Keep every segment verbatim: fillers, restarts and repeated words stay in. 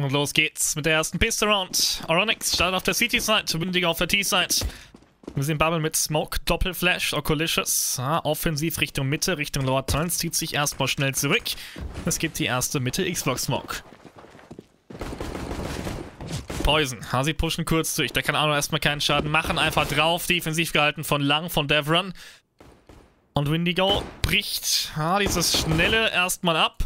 Und los geht's mit der ersten Pistol Round. Oronix startet auf der C T-Side, Windigo auf der T-Side. Wir sehen Bubble mit Smoke, Doppelflash, Oculicious. Ah, offensiv Richtung Mitte, Richtung Lower Tunnels, zieht sich erstmal schnell zurück. Es gibt die erste Mitte Xbox Smoke. Poison, ah, sie pushen kurz durch, der kann auch noch erstmal keinen Schaden machen. Einfach drauf, defensiv gehalten von Lang, von Devron. Und Windigo bricht ah, dieses Schnelle erstmal ab.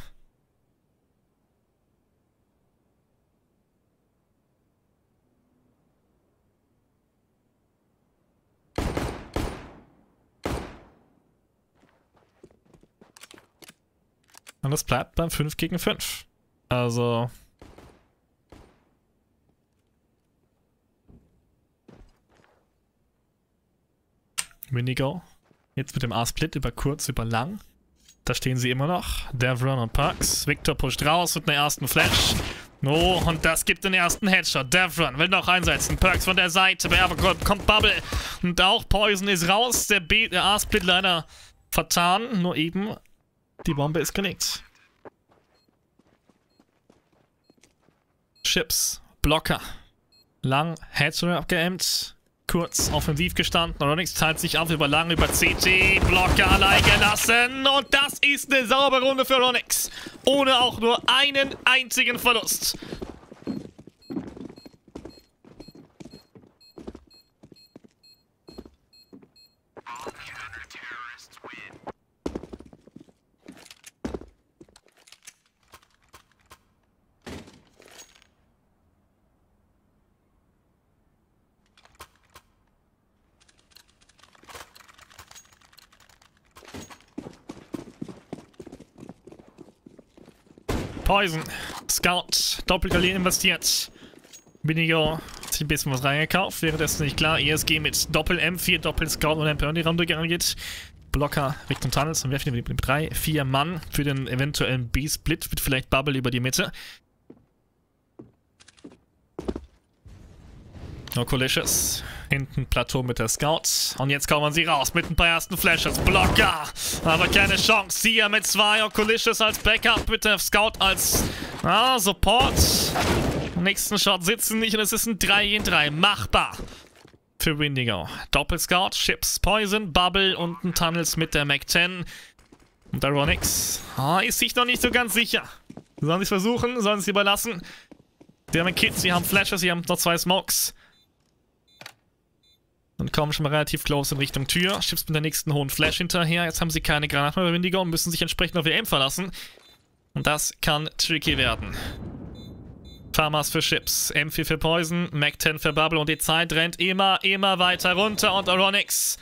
Und es bleibt beim fünf gegen fünf. Also... Windigo. Jetzt mit dem A-Split über kurz, über lang. Da stehen sie immer noch. Devron und Parks. Victor pusht raus mit einer ersten Flash. Oh, und das gibt den ersten Headshot. Devron will noch einsetzen. Perks von der Seite. Bei Evergrove kommt Bubble. Und auch Poison ist raus. Der, der A-Split leider vertan. Nur eben... Die Bombe ist gelegt. Chips, Blocker. Lang, Headshot abgeämmt. Kurz, offensiv gestanden. Oronix teilt sich auf über lang, über C T. Blocker allein gelassen. Und das ist eine saubere Runde für Oronix. Ohne auch nur einen einzigen Verlust. Poison, Scout, Doppelkalier investiert. Windigo hat sich ein bisschen was reingekauft, währenddessen nicht klar. E S G mit Doppel-M vier, Doppel-Scout und M P die Runde angeht. Blocker Richtung Tunnels und werfen mit drei, vier Mann für den eventuellen B-Split mit vielleicht Bubble über die Mitte. Oculicious. Hinten Plateau mit der Scout. Und jetzt kommen sie raus mit ein paar ersten Flashes. Blocker. Aber keine Chance. Sia mit zwei. Oculicious als Backup mit der Scout als ah, Support. Nächsten Shot sitzen nicht und es ist ein drei gegen drei. Machbar für Windigo. Doppel-Scout, Chips, Poison, Bubble und ein Tunnels mit der Mac zehn. Und der Oronix ah, ist sich noch nicht so ganz sicher. Sollen sie es versuchen? Sollen sie es überlassen? Sie haben ein Kit, sie haben Flashes, sie haben noch zwei Smokes. Und kommen schon mal relativ close in Richtung Tür. Chips mit der nächsten hohen Flash hinterher. Jetzt haben sie keine Granaten mehr bei Windigo und müssen sich entsprechend auf ihr Aim verlassen. Und das kann tricky werden. Farmers für Chips, M vier für Poison, Mac zehn für Bubble und die Zeit rennt immer, immer weiter runter. Und Oronix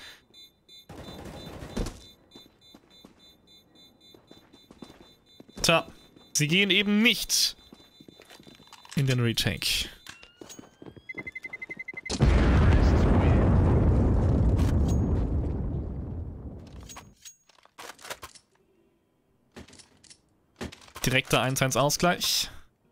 Tja, sie gehen eben nicht in den Retake. Direkter eins eins Ausgleich.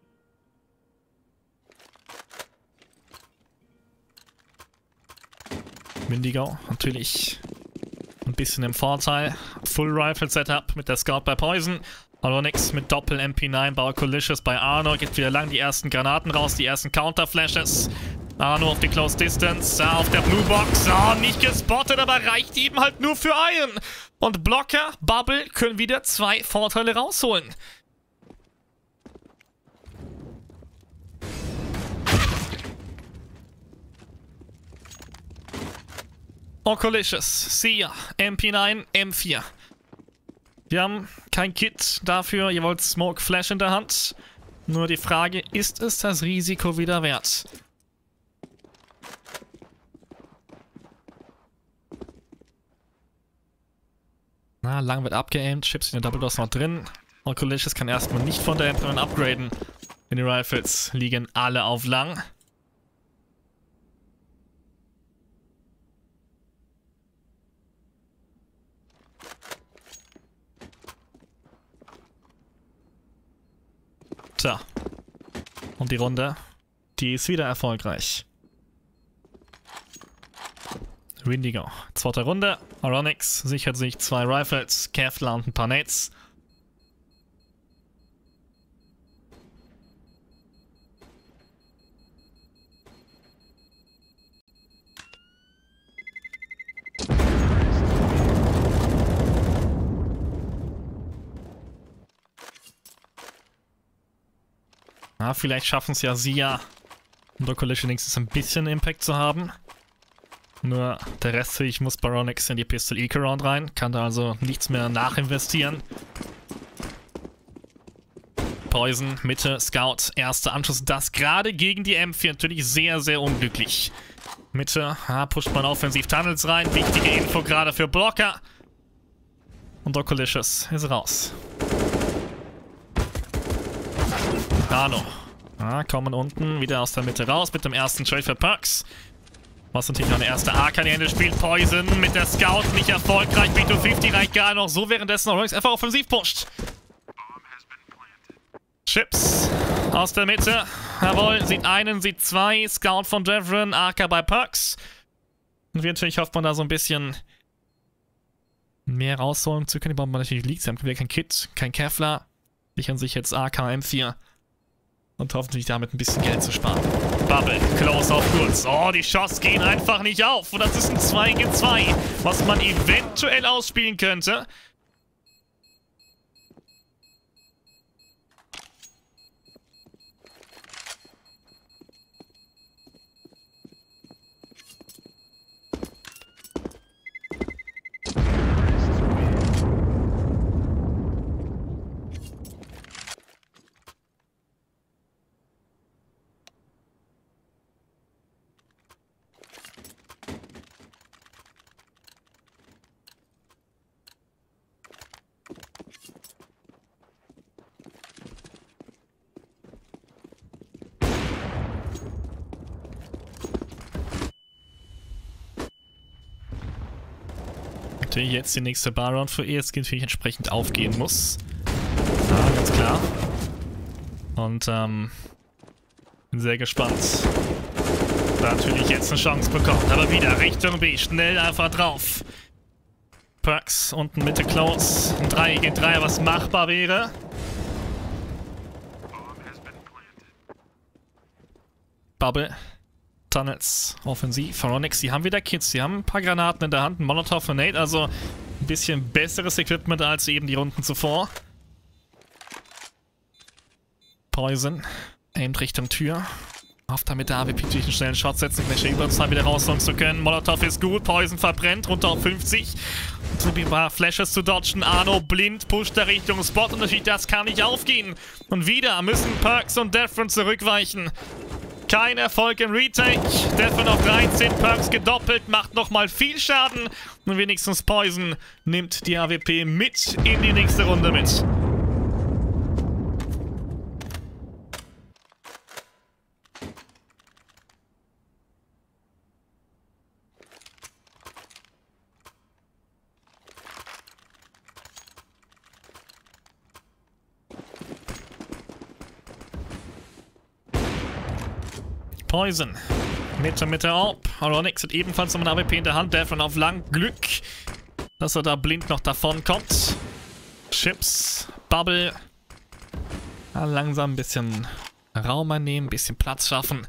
Windigo natürlich ein bisschen im Vorteil. Full Rifle Setup mit der Scout bei Poison. Oronix mit Doppel M P neun bei Oculicious bei Arno. Geht wieder lang die ersten Granaten raus, die ersten Counter Flashes. Arno auf die Close Distance, auf der Blue Box. Oh, nicht gespottet, aber reicht eben halt nur für Iron. Und Blocker, Bubble können wieder zwei Vorteile rausholen. Oculicious, Sia, M P neun, M vier. Wir haben kein Kit dafür, ihr wollt Smoke Flash in der Hand. Nur die Frage, ist es das Risiko wieder wert? Na, lang wird abgeaimt, Chips in der Double Doors noch drin. Oculicious kann erstmal nicht von der M P neun upgraden. Denn die Rifles liegen alle auf lang. Tja. Und die Runde, die ist wieder erfolgreich. Windigo. Zweite Runde. Oronix sichert sich zwei Rifles, Kevlar und ein paar Nades. Na, vielleicht schaffen es ja Sia und Dokolische wenigstens ein bisschen Impact zu haben. Nur der Rest, ich muss Baronix in die Pistol Eco Round rein. Kann da also nichts mehr nachinvestieren. Poison, Mitte, Scout, erster Anschluss. Das gerade gegen die M vier natürlich sehr, sehr unglücklich. Mitte, ah, pusht man offensiv Tunnels rein. Wichtige Info gerade für Blocker. Und Dokolicious ist raus. Nano. Ah, kommen unten wieder aus der Mitte raus mit dem ersten Trade für Perks. Was natürlich noch eine erste A K, die Ende spielt. Poison mit der Scout nicht erfolgreich. B zwei fünfzig reicht gerade noch so, währenddessen Oronix einfach offensiv pusht. Chips aus der Mitte. Jawohl, sieht einen, sieht zwei. Scout von Devron, A K bei Perks. Und natürlich hofft man da so ein bisschen mehr rausholen zu können. Die brauchen natürlich liegt. Sie haben wieder kein Kit, kein Kevlar. Sichern sich jetzt A K M vier. Und hoffentlich damit ein bisschen Geld zu sparen. Bubble, close auf kurz. Oh, die Shots gehen einfach nicht auf. Und das ist ein zwei gegen zwei, was man eventuell ausspielen könnte. Natürlich jetzt die nächste Bar-Round für E S G natürlich entsprechend aufgehen muss. Ja, ganz klar. Und ähm, bin sehr gespannt. Da natürlich jetzt eine Chance bekommt. Aber wieder Richtung B. Schnell einfach drauf. Perks unten Mitte close. Ein drei gegen drei, was machbar wäre. Bubble. Tunnels, offensiv, Oronix, die haben wieder Kits, die haben ein paar Granaten in der Hand, ein Molotov und Nate, also ein bisschen besseres Equipment als eben die Runden zuvor. Poison, aimt Richtung Tür, hofft damit der A W P durch einen schnellen Shot setzen, gleich Überzahl wieder rausholen zu können. Molotov ist gut, Poison verbrennt, runter auf fünfzig. So ein paar Flashes zu dodgen, Arno blind, pusht da Richtung Spot und natürlich das kann nicht aufgehen. Und wieder müssen Perks und Devron zurückweichen. Kein Erfolg im Retake. Devon auf dreizehn, Perks gedoppelt, macht nochmal viel Schaden. Und wenigstens Poison nimmt die A W P mit in die nächste Runde mit. Poison. Mitte, Mitte, Orb. Oronix hat ebenfalls noch eine A W P in der Hand. Devon auf lang. Glück, dass er da blind noch davon kommt. Chips. Bubble. Ja, langsam ein bisschen Raum einnehmen, ein bisschen Platz schaffen.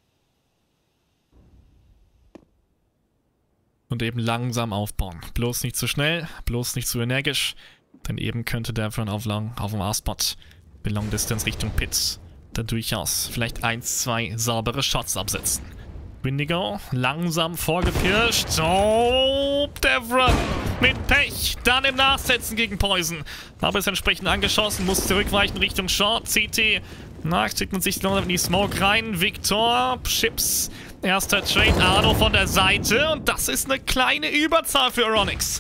Und eben langsam aufbauen. Bloß nicht zu schnell, bloß nicht zu energisch. Denn eben könnte Devon auf lang auf dem A-Spot mit Long Distance Richtung Pits da durchaus vielleicht eins, zwei saubere Shots absetzen. Windigo langsam vorgepirscht. Oh, Devron mit Pech. Dann im Nachsetzen gegen Poison. Aber ist entsprechend angeschossen, muss zurückweichen Richtung Short. C T. Na, schickt man sich noch in die Smoke rein. Victor, Chips. Erster Trade, Arno von der Seite. Und das ist eine kleine Überzahl für Oronix.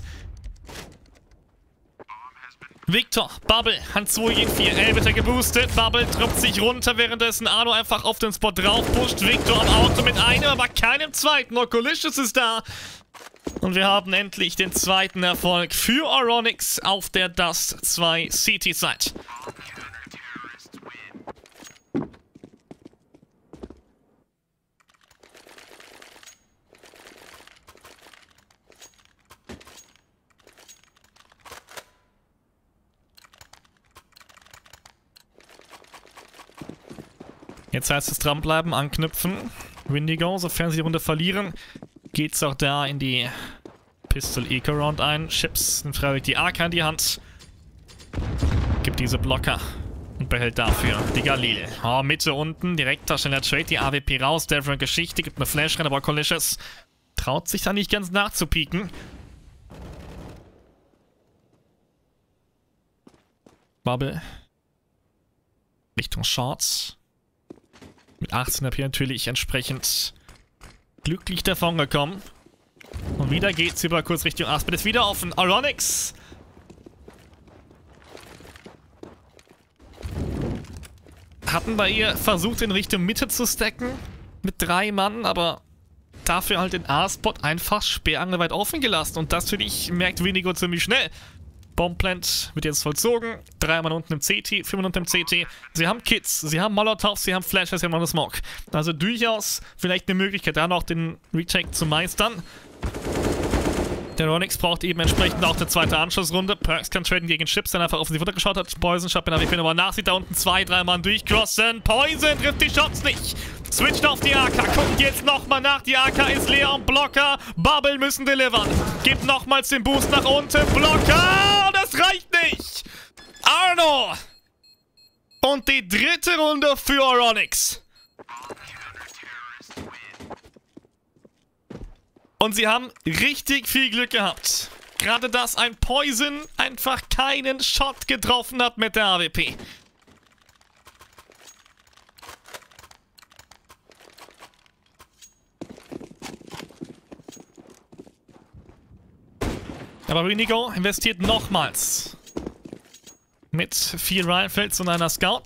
Victor, Bubble, Hand zwei gegen vier, L wird er geboostet, Bubble trifft sich runter, währenddessen Arno einfach auf den Spot drauf pusht, Victor am Auto mit einem, aber keinem zweiten, Okolicious ist da. Und wir haben endlich den zweiten Erfolg für Oronix auf der Dust zwei City-Side. Jetzt heißt es dranbleiben, anknüpfen. Windigo, sofern sie die Runde verlieren, geht's auch da in die Pistol Eco Round ein. Chips nimmt freiwillig die A K in die Hand. Gibt diese Blocker Und behält dafür die Galil. Oh, Mitte unten, direkter schneller Trade, die A W P raus. Devron Geschichte, gibt eine Flash rein, aber Colicious traut sich da nicht ganz nachzupieken. Bubble. Richtung Shorts. Mit achtzehn H P natürlich entsprechend glücklich davon gekommen. Und wieder geht's über kurz Richtung Aspid. Ist wieder offen. Oronix. Hatten bei ihr versucht, in Richtung Mitte zu stacken. Mit drei Mann, aber dafür halt den A-Spot einfach sperrangelweit offen gelassen. Und das, finde ich, merkt Winigo ziemlich schnell. Bombplant wird jetzt vollzogen. Drei Mann unten im C T, vier Mann unten im C T. Sie haben Kits, sie haben Molotovs, sie haben Flashes, sie haben noch eine Smoke. Also durchaus vielleicht eine Möglichkeit, da noch den Retake zu meistern. Der Oronix braucht eben entsprechend auch eine zweite Anschlussrunde. Perkz kann traden gegen Chips, der einfach auf die Futter geschaut hat. Poison schaut, wenn er nochmal nachsieht, da unten zwei, drei Mann durchcrossen. Poison trifft die Shots nicht. Switcht auf die A K, guckt jetzt nochmal nach. Die A K ist leer und Blocker. Bubble müssen delivern. Gibt nochmals den Boost nach unten. Blocker! Das reicht nicht! Arno! Und die dritte Runde für Oronix. Und sie haben richtig viel Glück gehabt. Gerade dass ein Poison einfach keinen Shot getroffen hat mit der A W P. Aber Winigo investiert nochmals. Mit vier Rifles und einer Scout.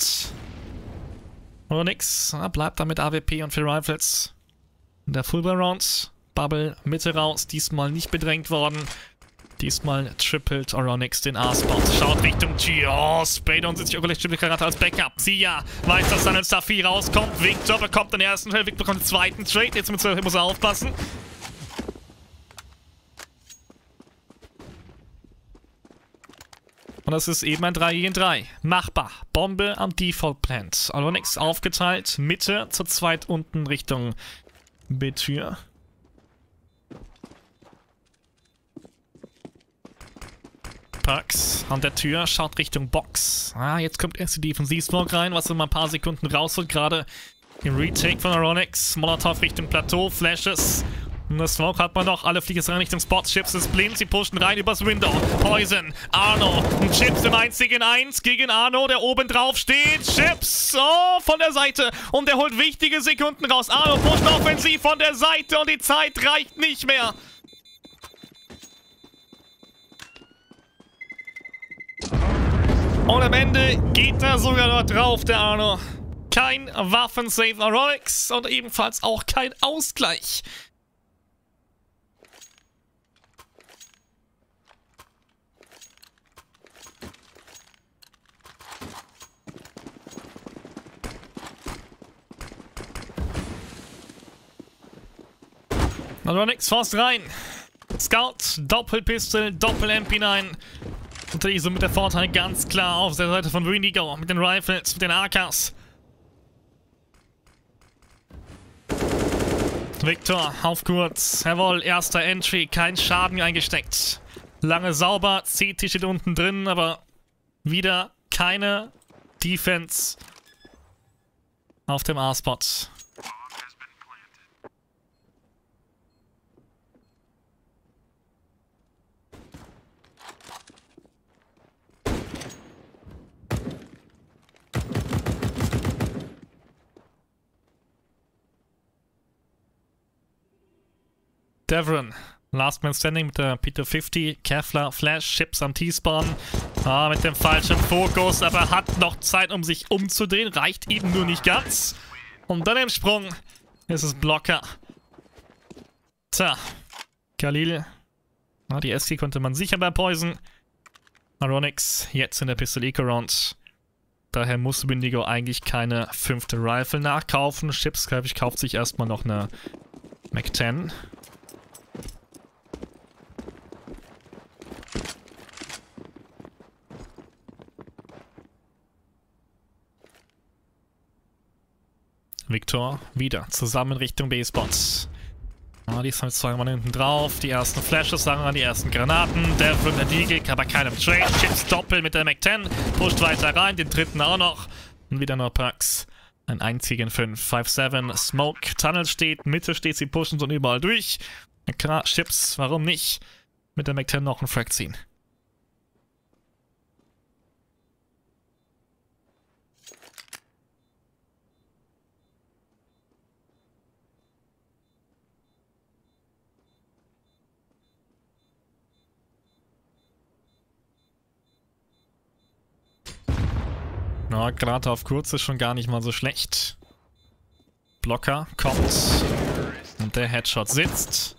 Oronix bleibt da mit A W P und vier Rifles. In der Full Round. Bubble, Mitte raus, diesmal nicht bedrängt worden. Diesmal trippelt Oronix den A-Spot. Schaut Richtung G. Oh, Spade und sich Oculus trippelt gerade als Backup. Sia weiß, dass dann ein Safi rauskommt. Victor bekommt den ersten Trade, Victor bekommt den zweiten Trade. Jetzt muss er, muss er aufpassen. Und das ist eben ein drei gegen drei. Machbar. Bombe am Default Plant. Oronix aufgeteilt. Mitte zur zweit unten Richtung B-Tür. Perkz an der Tür, schaut Richtung Box. Ah, jetzt kommt erst die Defensiv-Smoke rein, was immer ein paar Sekunden rausholt. Gerade im Retake von Oronix. Molotov Richtung Plateau, Flashes. Und das Smoke hat man noch. Alle fliegen rein Richtung Spots. Chips ist blind, sie pushen rein übers Window. Poison, Arno. Und Chips im eins gegen eins gegen Arno, der oben drauf steht. Chips, oh, von der Seite. Und der holt wichtige Sekunden raus. Arno pusht offensiv von der Seite und die Zeit reicht nicht mehr. Und am Ende geht er sogar noch drauf, der Arno. Kein Waffensave Oronix und ebenfalls auch kein Ausgleich. Oronix forst rein. Scout, Doppelpistol, Doppel-M P neun. Natürlich so mit der Vorteil ganz klar auf der Seite von Winigo. Mit den Rifles, mit den A Ks. Victor auf kurz. Jawohl, erster Entry. Kein Schaden eingesteckt. Lange sauber. C T steht unten drin, aber wieder keine Defense auf dem A-Spot. Devron, Last Man Standing mit der P zwei fünfzig, Kevlar, Flash, Chips am T-Spawn. Ah, mit dem falschen Fokus, aber hat noch Zeit, um sich umzudrehen. Reicht eben nur nicht ganz. Und dann im Sprung ist es Blocker. Tja, Galil. Ah, die S K konnte man sichern bei Poison. Oronix jetzt in der Pistol Eco Round. Daher muss Winigo eigentlich keine fünfte Rifle nachkaufen. Chips, glaube ich, kauft sich erstmal noch eine Mac zehn. Victor wieder zusammen Richtung B-Spots. Ah, die sind zwei Mann hinten drauf. Die ersten Flashes sagen an die ersten Granaten. Devron, der Deagle, aber keinem Trade. Chips doppelt mit der Mac zehn. Pusht weiter rein, den dritten auch noch. Und wieder nur Perks. Ein einzigen fünf. fünf sieben. Smoke. Tunnel steht, Mitte steht, sie pushen so überall durch. Klar, Chips, warum nicht? Mit der Mac zehn noch einen Frag ziehen. Ja, Granate auf kurz ist schon gar nicht mal so schlecht. Blocker kommt. Und der Headshot sitzt.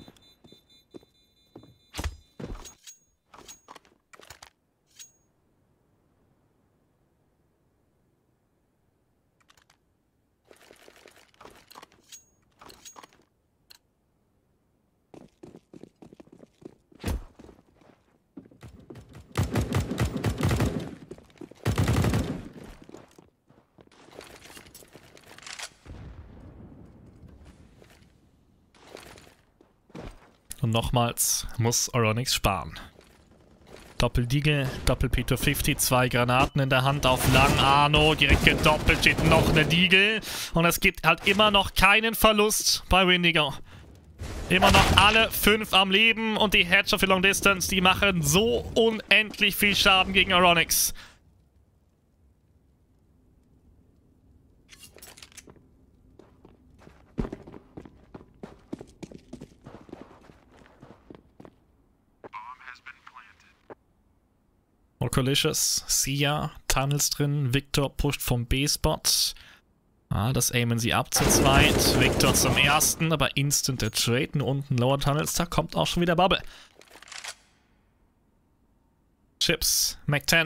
Und nochmals muss Oronix sparen. Doppel-Deagle, Doppel-P zwei fünfzig, zwei Granaten in der Hand auf lang. Arno, direkt gedoppelt, steht noch eine Deagle. Und es gibt halt immer noch keinen Verlust bei Windigo. Immer noch alle fünf am Leben und die Headshot für Long Distance, die machen so unendlich viel Schaden gegen Oronix. Okolicious, Sia, Tunnels drin, Victor pusht vom B-Spot. Ah, das aimen sie ab zu zweit. Victor zum ersten, aber instant der Trade. Nur unten Lower Tunnels, da kommt auch schon wieder Bubble. Chips, Mac zehn.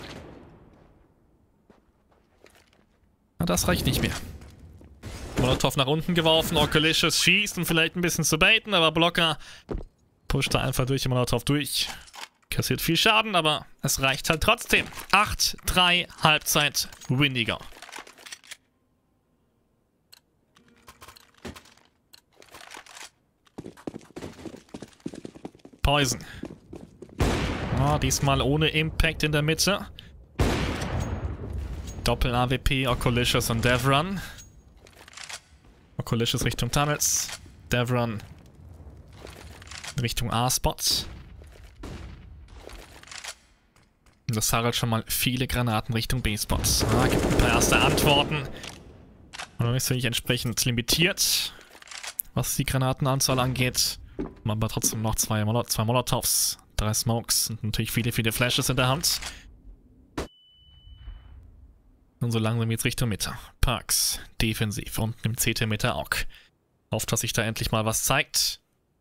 Na, das reicht nicht mehr. Molotov nach unten geworfen, Okolicious schießt, um vielleicht ein bisschen zu baiten, aber Blocker pusht da einfach durch den Molotov durch. Kassiert viel Schaden, aber es reicht halt trotzdem. acht drei Halbzeit Windigo. Poison. Oh, diesmal ohne Impact in der Mitte. Doppel-A W P, Okolicious und Devron. Okolicious Richtung Tunnels. Devron Richtung A-Spot. Das Harald schon mal viele Granaten Richtung B-Spots. Ah, gibt ein paar erste Antworten. Und dann ist er nicht entsprechend limitiert, was die Granatenanzahl angeht. Aber trotzdem noch zwei, Molo zwei Molotovs, drei Smokes und natürlich viele, viele Flashes in der Hand. Und so langsam jetzt Richtung Mitte. Perks, defensiv, unten im C T mit der A U K. Hofft, dass sich da endlich mal was zeigt.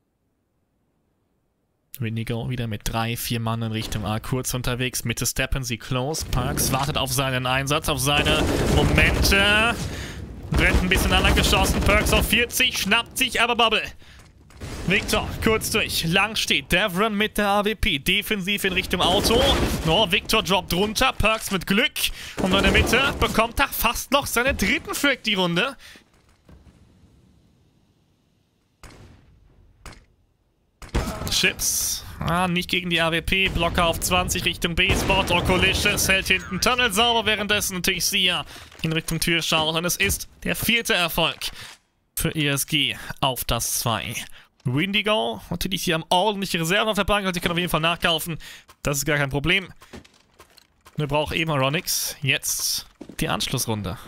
Windigo wieder mit drei, vier Mann in Richtung A kurz unterwegs. Mitte steppen sie close. Perks wartet auf seinen Einsatz, auf seine Momente. Brennt ein bisschen angeschossen. Perks auf vierzig, schnappt sich aber Bubble. Victor, kurz durch. Lang steht Devron mit der A W P. Defensiv in Richtung Auto. Oh, Victor droppt runter. Perks mit Glück. Und in der Mitte bekommt er fast noch seinen dritten Frag die Runde. Chips. Ah, nicht gegen die A W P. Blocker auf zwanzig Richtung B-Spot. Okolicious hält hinten Tunnel sauber. Währenddessen natürlich Sia in Richtung Tür schaut. Und es ist der vierte Erfolg für E S G auf das zwei. Windigo, natürlich hier haben ordentliche Reserven auf der Bank. Also die können auf jeden Fall nachkaufen. Das ist gar kein Problem. Nur braucht eben Oronix jetzt die Anschlussrunde.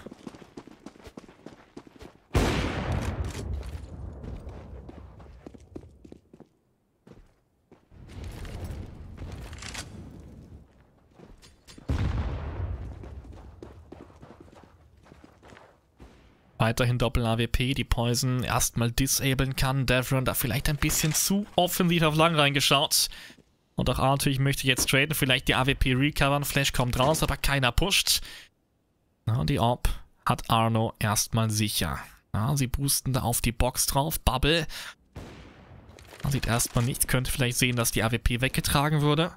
Weiterhin Doppel-A W P, die Poison erstmal disablen kann. Devron da vielleicht ein bisschen zu offensiv auf lang reingeschaut. Und auch A natürlich möchte jetzt traden, vielleicht die A W P recovern. Flash kommt raus, aber keiner pusht. Na, die Orb hat Arno erstmal sicher. Ja, sie boosten da auf die Box drauf. Bubble. Man sieht erstmal nichts, könnte vielleicht sehen, dass die A W P weggetragen wurde.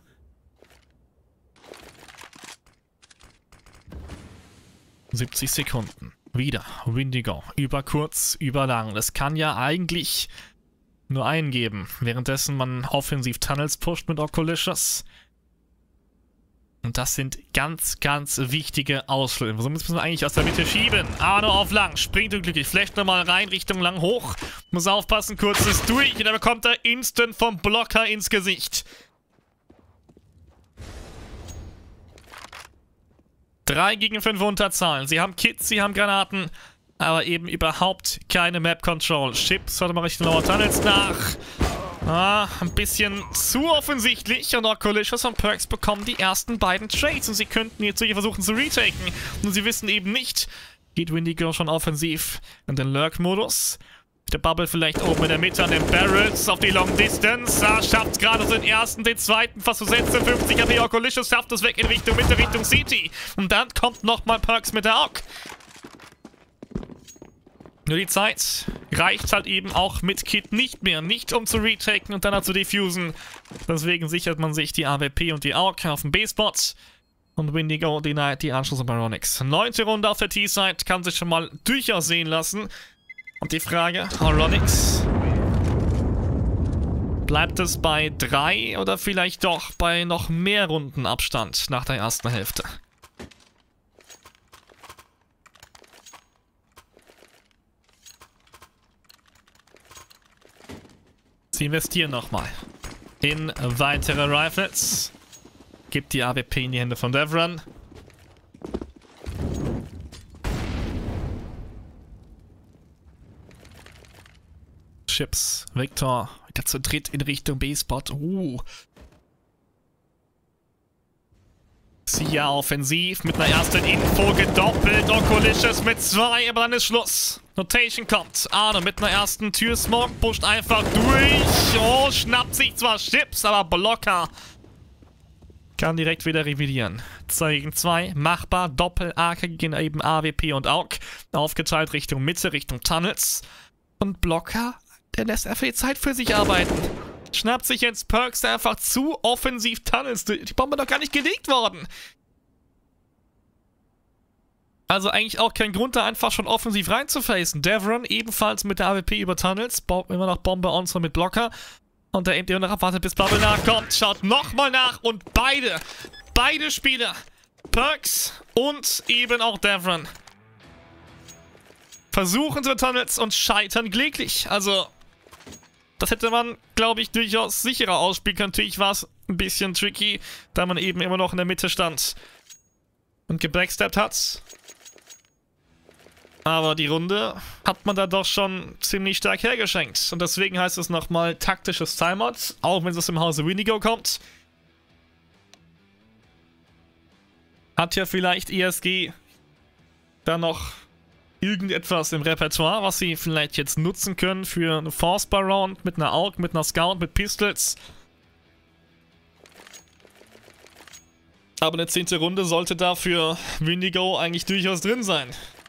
siebzig Sekunden. Wieder Windigo. Über kurz, über lang. Das kann ja eigentlich nur eingeben. Währenddessen man offensiv Tunnels pusht mit Okolicious. Und das sind ganz, ganz wichtige Ausschlüsse. So müssen wir eigentlich aus der Mitte schieben. Arno auf lang, springt unglücklich, flasht nochmal rein, Richtung lang hoch. Muss aufpassen, kurzes durch. Und dann bekommt er instant vom Blocker ins Gesicht. Drei gegen fünf Unterzahlen. Sie haben Kits, sie haben Granaten, aber eben überhaupt keine Map Control. Chips, warte mal, Richtung Lower Tunnels nach. Ah, ein bisschen zu offensichtlich. Und Okolicious und Perkz bekommen die ersten beiden Trades. Und sie könnten jetzt hier versuchen zu retaken. Und sie wissen eben nicht, geht Windigo schon offensiv in den Lurk-Modus. Der Bubble vielleicht oben in der Mitte an den Barrels auf die Long Distance. Ah, schafft gerade so den ersten, den zweiten, fast so sechsundfünfzig K P. Okolicious schafft es weg in Richtung Mitte, Richtung City. Und dann kommt nochmal Perkz mit der A W P. Nur die Zeit reicht halt eben auch mit Kit nicht mehr. Nicht um zu retaken und dann zu diffusen. Deswegen sichert man sich die A W P und die A W P auf dem B-Spot. Und Windigo denied die Anschluss bei Ronix. Neunte Runde auf der T-Side kann sich schon mal durchaus sehen lassen. Und die Frage, Ronix, bleibt es bei drei oder vielleicht doch bei noch mehr Runden Abstand nach der ersten Hälfte? Sie investieren nochmal in weitere Rifles. Gibt die A W P in die Hände von Devran. Chips, Victor, wieder zu dritt in Richtung B-Spot. Uh. Sia offensiv mit einer ersten Info gedoppelt. Okolicious mit zwei, aber dann ist Schluss. Notation kommt. Arno mit einer ersten Türsmoke, pusht einfach durch. Oh, schnappt sich zwar Chips, aber Blocker kann direkt wieder revidieren. zwei gegen zwei, machbar. Doppel-A K gegen eben A W P und A W P. Aufgeteilt Richtung Mitte, Richtung Tunnels. Und Blocker, der lässt einfach die Zeit für sich arbeiten. Schnappt sich jetzt Perkz einfach zu offensiv Tunnels. Die Bombe noch gar nicht gelegt worden. Also eigentlich auch kein Grund, da einfach schon offensiv reinzufacen. Devran ebenfalls mit der A W P über Tunnels. Bo immer noch Bombe onsere mit Blocker. Und der eben immer noch abwartet, bis Bubble nachkommt. Schaut nochmal nach und beide, beide Spieler, Perkz und eben auch Devran, versuchen zu Tunnels und scheitern kläglich. Also, das hätte man, glaube ich, durchaus sicherer ausspielen können. Natürlich war es ein bisschen tricky, da man eben immer noch in der Mitte stand und gebacksteppt hat. Aber die Runde hat man da doch schon ziemlich stark hergeschenkt. Und deswegen heißt es nochmal taktisches Timeout, auch wenn es im Hause Windigo kommt. Hat ja vielleicht E S G da noch irgendetwas im Repertoire, was sie vielleicht jetzt nutzen können für eine Force-Bar-Round mit einer A W P, mit einer Scout, mit Pistols. Aber eine zehnte Runde sollte da für Windigo eigentlich durchaus drin sein.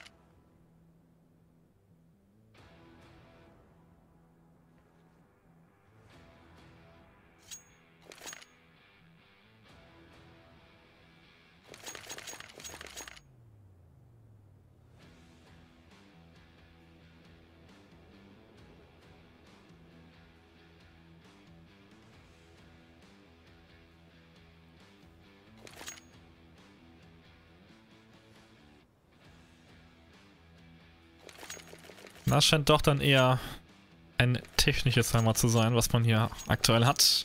Das scheint doch dann eher ein technisches Hammer zu sein, was man hier aktuell hat.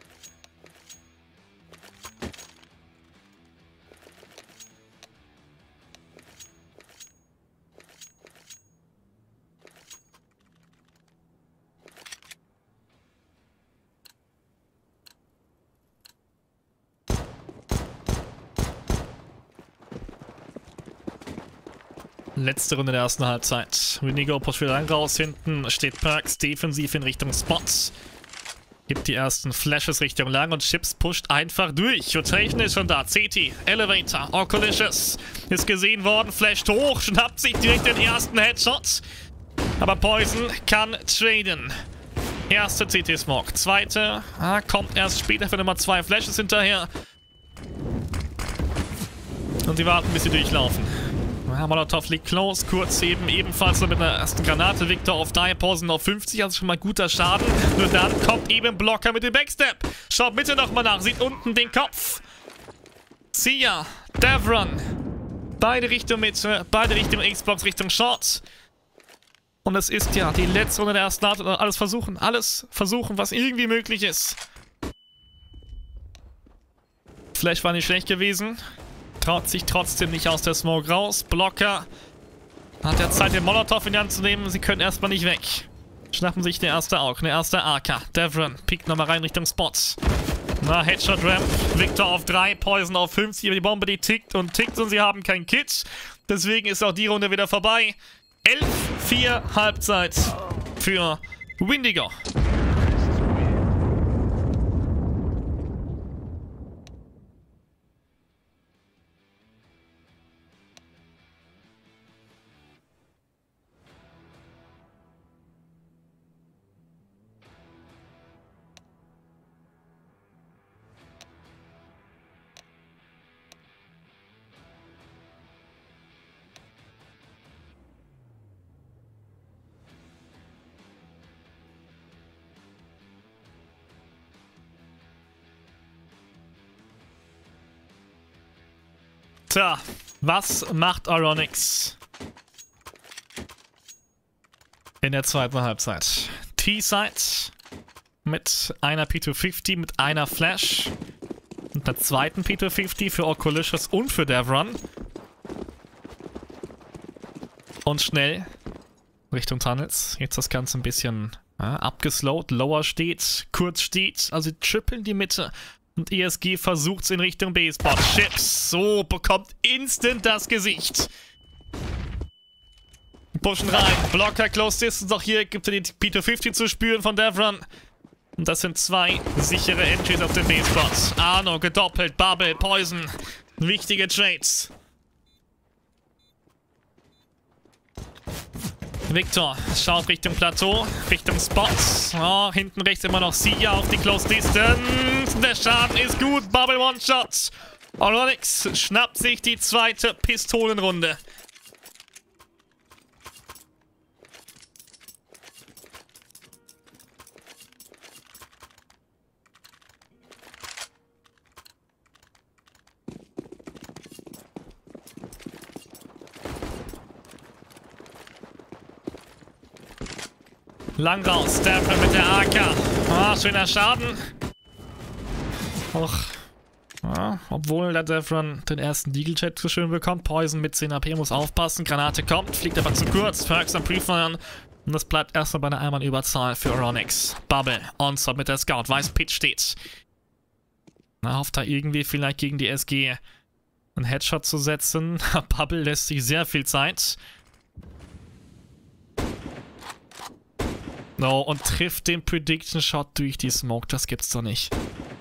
Letzte Runde der ersten Halbzeit. Windigo pusht wieder lang raus. Hinten steht Perkz defensiv in Richtung Spots. Gibt die ersten Flashes Richtung lang und Chips pusht einfach durch. Rotation ist schon da. C T, Elevator, Okolicious ist gesehen worden. Flasht hoch, schnappt sich direkt den ersten Headshot. Aber Poison kann traden. Erste C T-Smoke. Zweite ah, kommt erst später für Nummer zwei Flashes hinterher. Und sie warten, bis sie durchlaufen. Ah, Molotov liegt close, kurz eben ebenfalls mit einer ersten Granate. Victor auf drei, Pausen auf fünfzig, also schon mal guter Schaden. Nur dann kommt eben Blocker mit dem Backstep. Schaut Mitte nochmal nach, sieht unten den Kopf. Sia, Devron. Beide Richtung Mitte, beide Richtung Xbox, Richtung Short. Und es ist ja die letzte Runde der ersten Art. Alles versuchen, alles versuchen, was irgendwie möglich ist. Flash war nicht schlecht gewesen. Traut sich trotzdem nicht aus der Smoke raus. Blocker hat der Zeit, den Molotov in die Hand zu nehmen. Sie können erstmal nicht weg. Schnappen sich der erste auch, eine erste A K. Devron piekt nochmal rein Richtung Spot. Na, Headshot Ramp. Victor auf drei, Poison auf fünfzig. Die Bombe, die tickt und tickt und sie haben kein Kit. Deswegen ist auch die Runde wieder vorbei. elf vier Halbzeit für Windigo. Tja, was macht Aronix in der zweiten Halbzeit? T-Side mit einer P zwei fünfzig, mit einer Flash und einer zweiten P zwei fünfzig für Oculicious und für Devron. Und schnell Richtung Tunnels. Jetzt das Ganze ein bisschen ja, abgeslowt. Lower steht, kurz steht, also trippeln die Mitte. Und E S G versucht es in Richtung B-Spot. Chips, so, bekommt instant das Gesicht. Pushen rein. Blocker, Close Distance. Auch hier gibt es die P zwei fünfzig zu spüren von Devron. Und das sind zwei sichere Entries auf den B-Spot. Arno gedoppelt, Bubble, Poison. Wichtige Trades. Victor schaut Richtung Plateau, Richtung Spot. Oh, hinten rechts immer noch Sia auf die Close Distance. Der Schaden ist gut. Bubble One-Shot. Aronix schnappt sich die zweite Pistolenrunde. Lang raus, Devron mit der A K. Ah, schöner Schaden. Och. Ja, obwohl der Devron den ersten Deagle-Chat so schön bekommt. Poison mit zehn A P muss aufpassen. Granate kommt, fliegt aber zu kurz. Perks am Prefeuern. Und das bleibt erstmal bei einer Einmann-Überzahl für Aronix. Bubble, Onslaught mit der Scout. Weiß Pitch steht. Na, hofft da irgendwie vielleicht gegen die S G einen Headshot zu setzen. Bubble lässt sich sehr viel Zeit. No, und trifft den Prediction Shot durch die Smoke. Das gibt's doch nicht.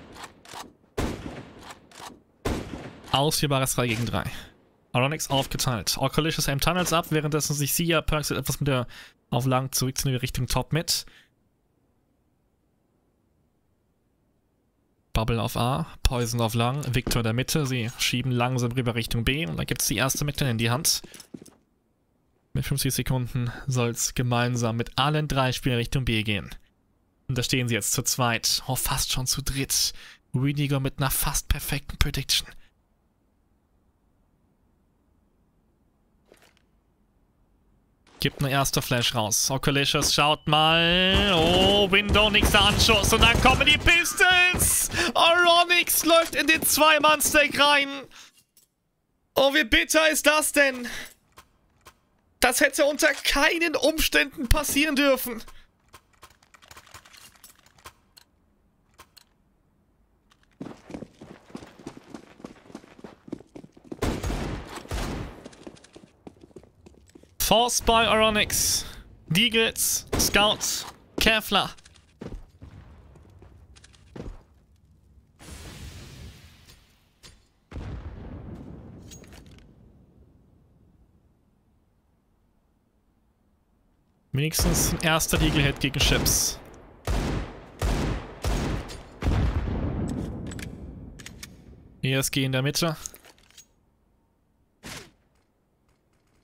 Ausführbares drei gegen drei. Aronix aufgeteilt. Oculicious aim Tunnels ab, währenddessen sich Sia Perks etwas mit der Auflagen zurückziehen Richtung Top mit. Bubble auf A, Poison auf lang, Victor in der Mitte. Sie schieben langsam rüber Richtung B und dann gibt's die erste Mitte in die Hand. Mit fünfzig Sekunden soll es gemeinsam mit allen drei Spielern Richtung B gehen. Und da stehen sie jetzt zu zweit. Oh, fast schon zu dritt. Windigo mit einer fast perfekten Prediction. Gibt eine erste Flash raus. Oculicious schaut mal. Oh, Window, nächster Anschuss. Und dann kommen die Pistols. Aronix läuft in den Zwei-Mann-Stack rein. Oh, wie bitter ist das denn? Das hätte unter keinen Umständen passieren dürfen. Force by Aronix. Deagles, Scouts, Kevlar. Wenigstens ein erster Deagle-Hit gegen Chips. E S G in der Mitte.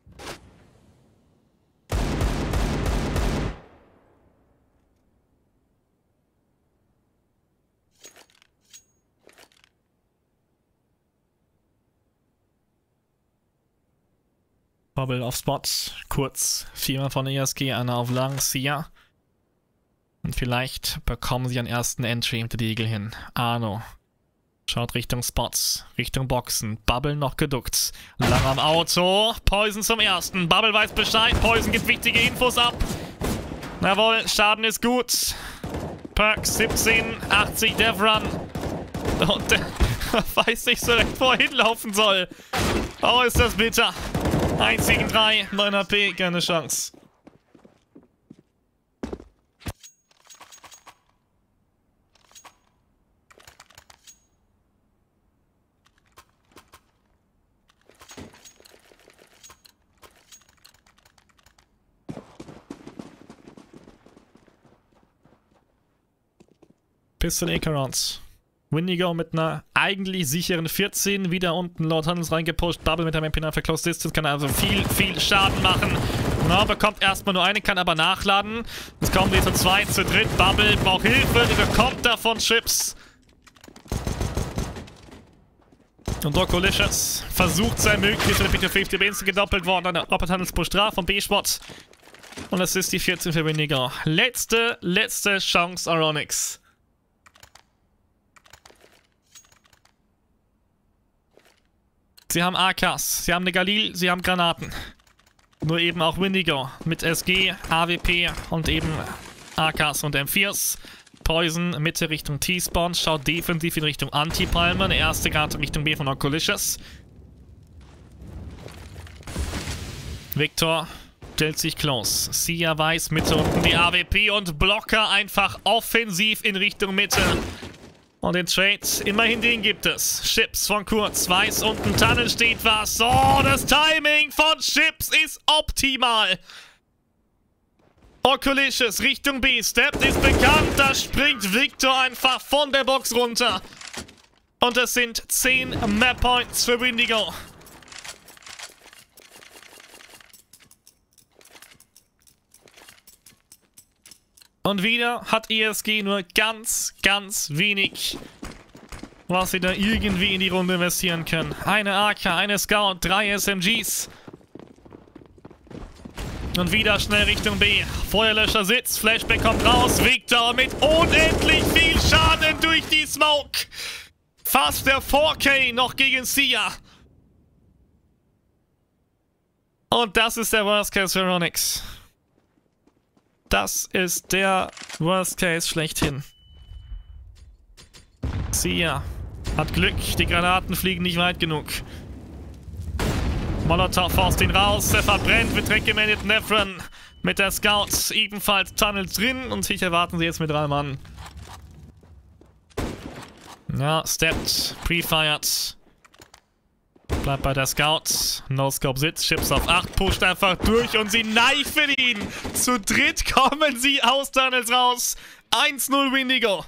Bubble auf Spot. Kurz. Viermal von E S G, einer auf lang. Sia. Und vielleicht bekommen sie einen ersten Entry mit der Eagle hin. Arno. Schaut Richtung Spots. Richtung Boxen. Bubble noch geduckt. Lang am Auto. Poison zum ersten. Bubble weiß Bescheid. Poison gibt wichtige Infos ab. Jawohl, Schaden ist gut. Perk siebzehn, achtzig Dev Run. Und der weiß nicht so recht, wo er hinlaufen soll. Oh, ist das bitter. eins gegen drei, neun H P, keine Chance. Pistol Acorns. Windigo mit einer eigentlich sicheren vierzehn, wieder unten Lord Hunnels reingepusht. Bubble mit der M P neun für Close Distance, kann also viel, viel Schaden machen. Na, bekommt erstmal nur eine, kann aber nachladen. Jetzt kommen wir zu zweit, zu dritt. Bubble braucht Hilfe, die bekommt davon Chips. Und Dokolicious versucht sein Möglichstes, mit der P fünfzig B gedoppelt worden. Eine Robert Hunnels pro Straf vom B-Spot. Und es ist die vierzehn für Windigo. Letzte, letzte Chance, Aronix. Sie haben A Ks, sie haben eine Galil, sie haben Granaten. Nur eben auch Windigo mit S G, A W P und eben A Ks und M viers. Poison Mitte Richtung T-Spawn, schaut defensiv in Richtung Anti-Palmer. Der erste Granate Richtung B von Ocolicious. Victor stellt sich close. Sia weiß, Mitte unten die A W P und Blocker einfach offensiv in Richtung Mitte. Und den Trade, immerhin den gibt es. Chips von Kurz, weiß unten Tunnel steht was. Oh, das Timing von Chips ist optimal. Ocolicious Richtung B, Step ist bekannt, da springt Victor einfach von der Box runter. Und es sind zehn Map Points für Windigo. Und wieder hat E S G nur ganz, ganz wenig, was sie da irgendwie in die Runde investieren können. Eine A K, eine Scout, drei S M Gs. Und wieder schnell Richtung B. Feuerlöscher sitzt, Flashback kommt raus. Victor mit unendlich viel Schaden durch die Smoke. Fast der vier K noch gegen Sia. Und das ist der Worst Case für Aronix. Das ist der Worst Case schlechthin. Sia hat Glück, die Granaten fliegen nicht weit genug. Molotov forst ihn raus, er verbrennt, wird weggemeldet. Nephron mit der Scout, ebenfalls Tunnel drin und sich erwarten sie jetzt mit drei Mann. Ja, stepped, pre-fired. Bleibt bei der Scout. No-Scope sitzt, Chips auf acht, pusht einfach durch und sie kneifen ihn. Zu dritt kommen sie aus Tunnels raus. eins null Windigo.